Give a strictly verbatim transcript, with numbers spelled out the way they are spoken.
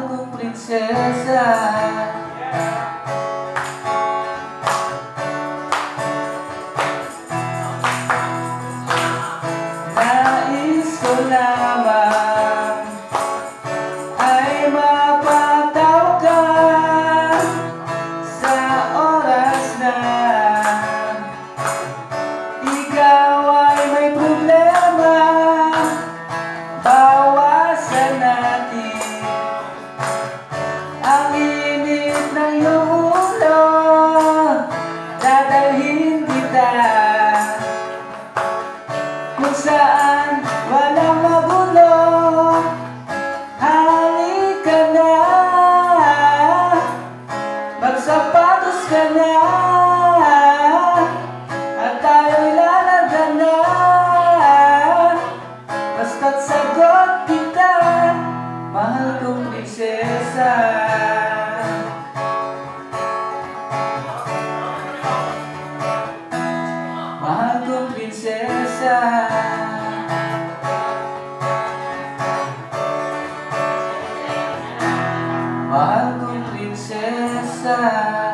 kong prinsesa. Nais ko lamang ay mapataw ka sa oras na ikaw ay may problema. Bawasan natin ang init ng iyong ulo, dadalhin kita kung saan walang magulo. Halika na, magsapatos ka na, at tayo'y lalagan na. Basta't sagot kita, mahal kong prinsesa. Mahal kong prinsesa. Mahal kong prinsesa.